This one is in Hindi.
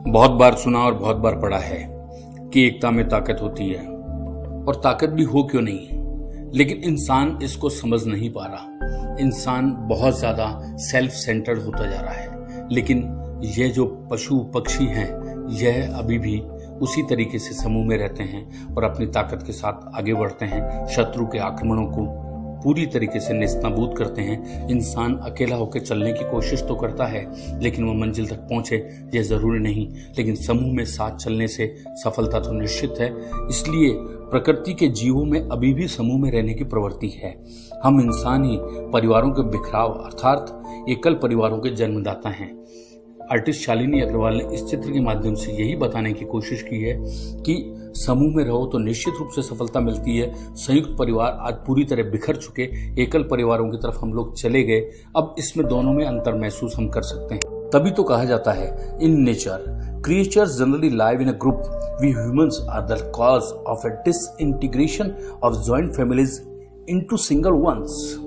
बहुत बार सुना और बहुत बार पढ़ा है कि एकता में ताकत होती है, और ताकत भी हो क्यों नहीं, लेकिन इंसान इसको समझ नहीं पा रहा। इंसान बहुत ज्यादा सेल्फ सेंटर्ड होता जा रहा है, लेकिन यह जो पशु पक्षी हैं यह अभी भी उसी तरीके से समूह में रहते हैं और अपनी ताकत के साथ आगे बढ़ते हैं, शत्रु के आक्रमणों को पूरी तरीके से नेस्तनाबूद करते हैं। इंसान अकेला होकर चलने की कोशिश तो करता है, लेकिन वो मंजिल तक पहुंचे यह जरूरी नहीं, लेकिन समूह में साथ चलने से सफलता तो निश्चित है। इसलिए प्रकृति के जीवों में अभी भी समूह में रहने की प्रवृत्ति है। हम इंसान ही परिवारों के बिखराव अर्थात एकल परिवारों के जन्मदाता हैं। आर्टिस्ट शालिनी अग्रवाल ने इस चित्र के माध्यम से यही बताने की कोशिश की है कि समूह में रहो तो निश्चित रूप से सफलता मिलती है। संयुक्त परिवार आज पूरी तरह बिखर चुके, एकल परिवारों की तरफ हम लोग चले गए। अब इसमें दोनों में अंतर महसूस हम कर सकते हैं। तभी तो कहा जाता है in nature creatures generally live in a group. We humans are the cause of a disintegration of joint families into single ones.